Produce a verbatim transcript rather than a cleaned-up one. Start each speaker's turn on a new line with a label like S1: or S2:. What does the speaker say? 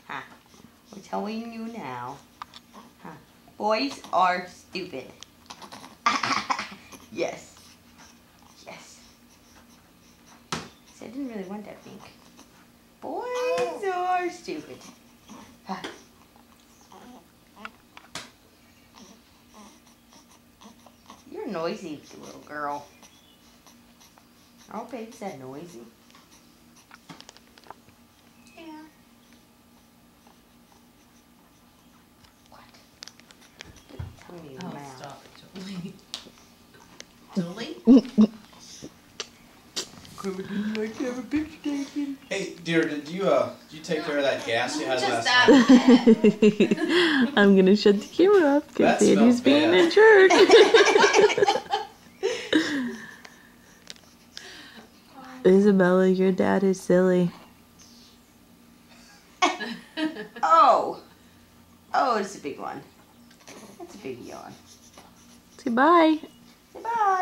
S1: Huh. We're telling you now. Huh. Boys are stupid. Yes. Yes. So I didn't really want that pink. Boys are stupid. Huh. You're noisy, little girl. Oh, baby's that noisy. Yeah. What? Tell me your
S2: Oh,
S1: mouth.
S2: stop it, Jolie. Jolie?
S1: Would you like to have a picture taken?
S3: Hey, dear, did you uh, did you take care of that gas you had
S2: Just
S3: last
S2: out
S3: night?
S2: of bed.
S4: I'm gonna shut the camera off
S3: That
S4: because Daddy's
S3: smells
S4: being
S3: bad.
S4: a jerk. Isabella, your dad is silly.
S1: Oh. Oh, it's a big one. That's a big yawn.
S4: Say bye.
S1: Say bye.